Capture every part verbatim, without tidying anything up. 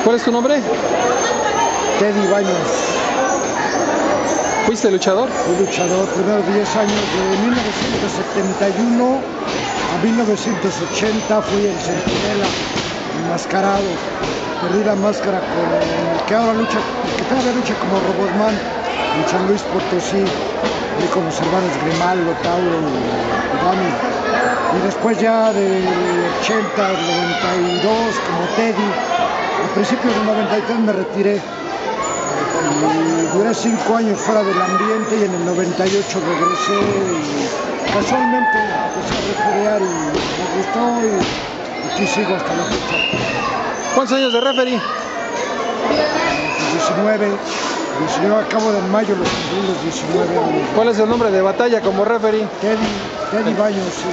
¿Cuál es tu nombre? Teddy Baños. ¿Fuiste luchador? Fui luchador, primeros diez años, de mil novecientos setenta y uno a mil novecientos ochenta fui el centinela enmascarado. Perdí la máscara con el que ahora lucha, el que todavía lucha como Robotman en San Luis Potosí, y con los hermanos Grimaldo, Tauro y Dani. Y después ya del ochenta al noventa y dos como Teddy. A principios del noventa y tres me retiré. Y duré cinco años fuera del ambiente y en el noventa y ocho regresé y casualmente empecé a referear y me gustó y aquí sigo hasta la fecha. ¿Cuántos años de referee? diecinueve, diecinueve, acabo de mayo los cumplí los diecinueve años. ¿Cuál es el nombre de batalla como referee? Teddy, Teddy Baños, sí.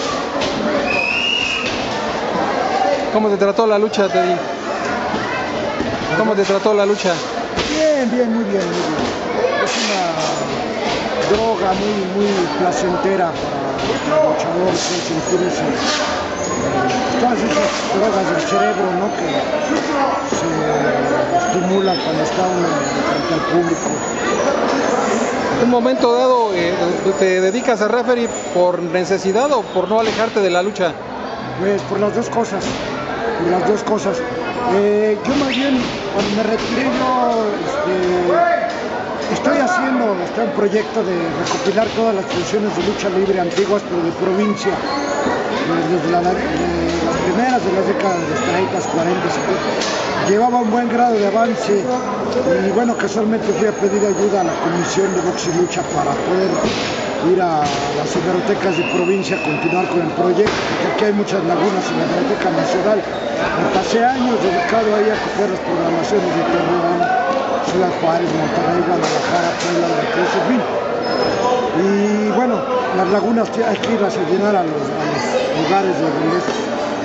¿Cómo te trató la lucha, Teddy? ¿Cómo te trató la lucha? Bien, bien, muy bien, muy bien. Es una droga muy, muy placentera para el luchador, sentir eso. Todas esas drogas del cerebro, ¿no?, que se estimulan cuando está uno frente al público. ¿En un momento dado eh, te dedicas a referee por necesidad o por no alejarte de la lucha? Pues por las dos cosas, por las dos cosas. Eh, yo más bien, cuando me retiré, yo este, estoy haciendo, está un proyecto de recopilar todas las funciones de lucha libre antiguas, pero de provincia, desde la, de, las primeras de las décadas de los treinta, cuarenta, cincuenta. Llevaba un buen grado de avance y bueno, casualmente fui a pedir ayuda a la Comisión de Box y Lucha para poder ir a las hemerotecas de provincia a continuar con el proyecto, porque aquí hay muchas lagunas en la Hemeroteca Nacional. Me pasé años dedicado ahí a coger las programaciones de Torreón, Ciudad Juárez, Monterrey, Guadalajara, Puebla, Veracruz, en fin. Y bueno, las lagunas hay que irlas a llenar a los, a los lugares de regreso.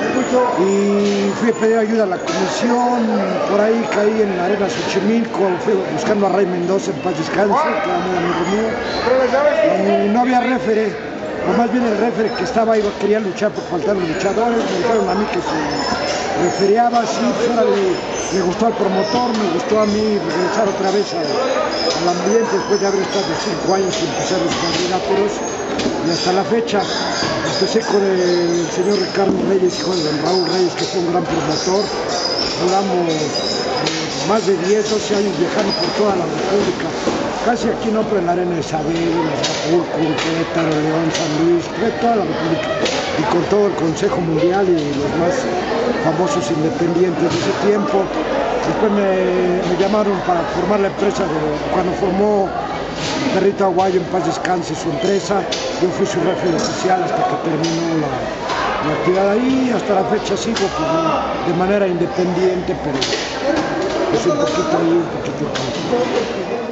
Y fui a pedir ayuda a la comisión, por ahí caí en la arena Xochimilco, fui buscando a Ray Mendoza, en paz descanse, que era muy amigo mío, y no había referee, o más bien el referee que estaba ahí quería luchar por faltar los luchadores, me dijeron a mí que se refereaba así, pues ahora le, le gustó al promotor, me gustó a mí regresar otra vez al, al ambiente después de haber estado cinco años sin empezar los cuadriláteros, y hasta la fecha. Empecé con el señor Ricardo Reyes, hijo de don Raúl Reyes, que fue un gran promotor. Duramos eh, más de diez, doce años viajando por toda la República. Casi aquí no, pero en la arena de Isabel, en Acapulco, en Querétaro, León, San Luis, toda la República. Y con todo el Consejo Mundial y los más famosos independientes de ese tiempo. Después me, me llamaron para formar la empresa de, cuando formó Perrito Aguayo, en paz descanse, su empresa. Yo fui su referee oficial hasta que terminó la, la actividad ahí. Hasta la fecha sigo pues, de manera independiente, pero pues un poquito ahí, un poquito acá.